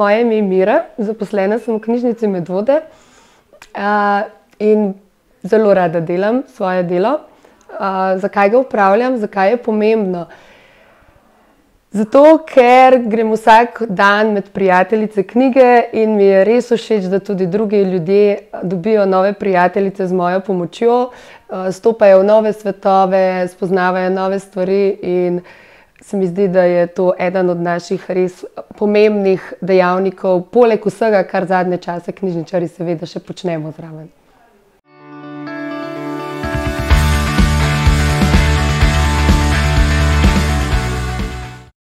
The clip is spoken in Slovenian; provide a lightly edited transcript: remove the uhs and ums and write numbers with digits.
moje ime je Mira, zaposlena sem v knjižnici Medvode in zelo rada delam svoje delo. Zakaj ga opravljam, zakaj je pomembno? Zato, ker grem vsak dan med prijateljice knjige in mi je res všeč, da tudi drugi ljudje dobijo nove prijateljice z mojo pomočjo, stopajo v nove svetove, spoznavajo nove stvari in se mi zdi, da je to eden od naših res pomembnih dejavnikov, poleg vsega, kar zadnje čase knjižničarji seveda še počnemo zraven.